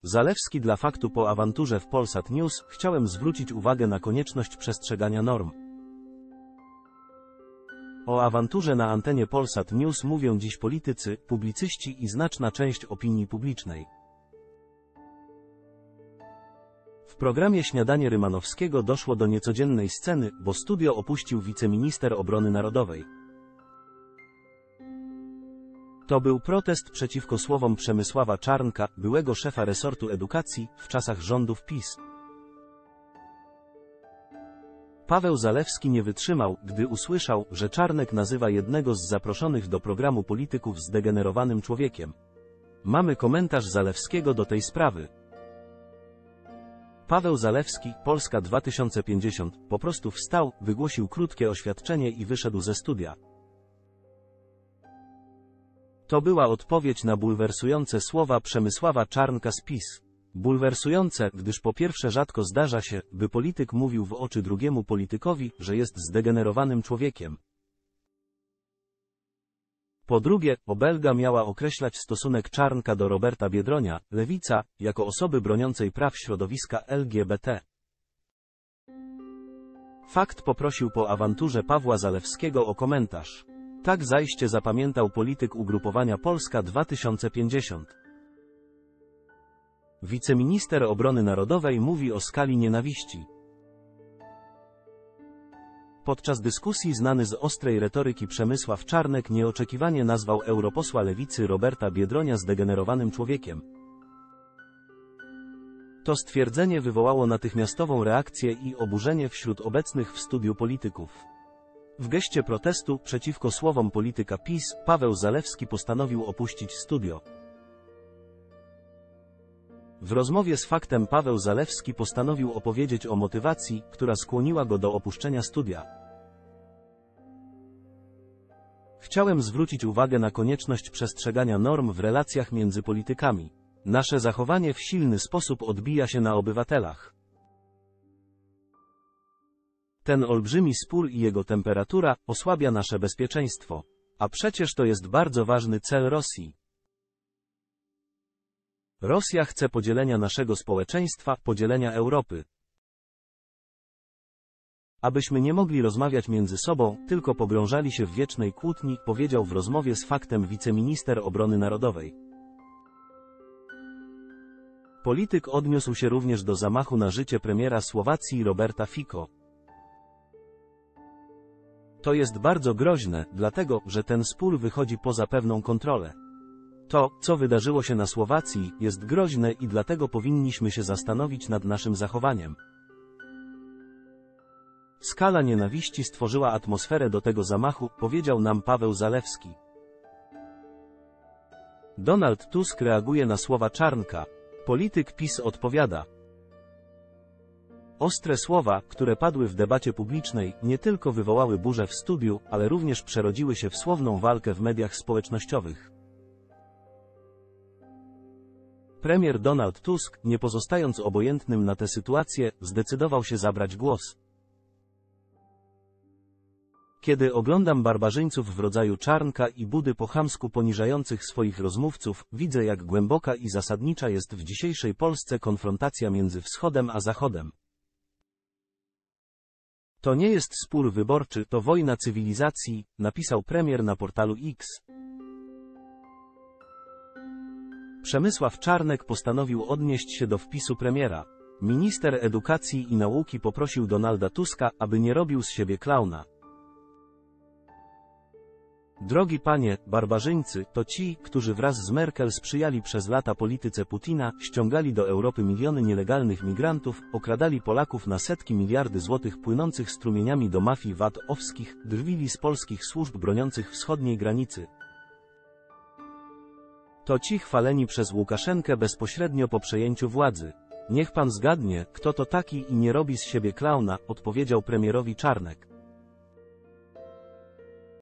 Zalewski dla faktu. Po awanturze w Polsat News chciałem zwrócić uwagę na konieczność przestrzegania norm. O awanturze na antenie Polsat News mówią dziś politycy, publicyści i znaczna część opinii publicznej. W programie Śniadanie Rymanowskiego doszło do niecodziennej sceny, bo studio opuścił wiceminister obrony narodowej. To był protest przeciwko słowom Przemysława Czarnka, byłego szefa resortu edukacji, w czasach rządów PiS. Paweł Zalewski nie wytrzymał, gdy usłyszał, że Czarnek nazywa jednego z zaproszonych do programu polityków zdegenerowanym człowiekiem. Mamy komentarz Zalewskiego do tej sprawy. Paweł Zalewski, Polska 2050, po prostu wstał, wygłosił krótkie oświadczenie i wyszedł ze studia. To była odpowiedź na bulwersujące słowa Przemysława Czarnka z PiS. Bulwersujące, gdyż po pierwsze rzadko zdarza się, by polityk mówił w oczy drugiemu politykowi, że jest zdegenerowanym człowiekiem. Po drugie, obelga miała określać stosunek Czarnka do Roberta Biedronia, Lewica, jako osoby broniącej praw środowiska LGBT. Fakt poprosił po awanturze Pawła Zalewskiego o komentarz. Tak zajście zapamiętał polityk ugrupowania Polska 2050. Wiceminister obrony narodowej mówi o skali nienawiści. Podczas dyskusji znany z ostrej retoryki Przemysław Czarnek nieoczekiwanie nazwał europosła Lewicy Roberta Biedronia zdegenerowanym człowiekiem. To stwierdzenie wywołało natychmiastową reakcję i oburzenie wśród obecnych w studiu polityków. W geście protestu przeciwko słowom polityka PiS, Paweł Zalewski postanowił opuścić studio. W rozmowie z Faktem Paweł Zalewski postanowił opowiedzieć o motywacji, która skłoniła go do opuszczenia studia. Chciałem zwrócić uwagę na konieczność przestrzegania norm w relacjach między politykami. Nasze zachowanie w silny sposób odbija się na obywatelach. Ten olbrzymi spór i jego temperatura osłabia nasze bezpieczeństwo. A przecież to jest bardzo ważny cel Rosji. Rosja chce podzielenia naszego społeczeństwa, podzielenia Europy. Abyśmy nie mogli rozmawiać między sobą, tylko pogrążali się w wiecznej kłótni, powiedział w rozmowie z Faktem wiceminister obrony narodowej. Polityk odniósł się również do zamachu na życie premiera Słowacji Roberta Fico. To jest bardzo groźne, dlatego, że ten spór wychodzi poza pewną kontrolę. To, co wydarzyło się na Słowacji, jest groźne i dlatego powinniśmy się zastanowić nad naszym zachowaniem. Skala nienawiści stworzyła atmosferę do tego zamachu, powiedział nam Paweł Zalewski. Donald Tusk reaguje na słowa Czarnka. Polityk PiS odpowiada. Ostre słowa, które padły w debacie publicznej, nie tylko wywołały burzę w studiu, ale również przerodziły się w słowną walkę w mediach społecznościowych. Premier Donald Tusk, nie pozostając obojętnym na tę sytuację, zdecydował się zabrać głos. Kiedy oglądam barbarzyńców w rodzaju Czarnka i Budy po chamsku poniżających swoich rozmówców, widzę, jak głęboka i zasadnicza jest w dzisiejszej Polsce konfrontacja między Wschodem a Zachodem. To nie jest spór wyborczy, to wojna cywilizacji, napisał premier na portalu X. Przemysław Czarnek postanowił odnieść się do wpisu premiera. Minister edukacji i nauki poprosił Donalda Tuska, aby nie robił z siebie klauna. Drogi panie, barbarzyńcy, to ci, którzy wraz z Merkel sprzyjali przez lata polityce Putina, ściągali do Europy miliony nielegalnych migrantów, okradali Polaków na setki miliardy złotych płynących strumieniami do mafii VAT-owskich, drwili z polskich służb broniących wschodniej granicy. To ci chwaleni przez Łukaszenkę bezpośrednio po przejęciu władzy. Niech pan zgadnie, kto to taki i nie robi z siebie klauna, odpowiedział premierowi Czarnek.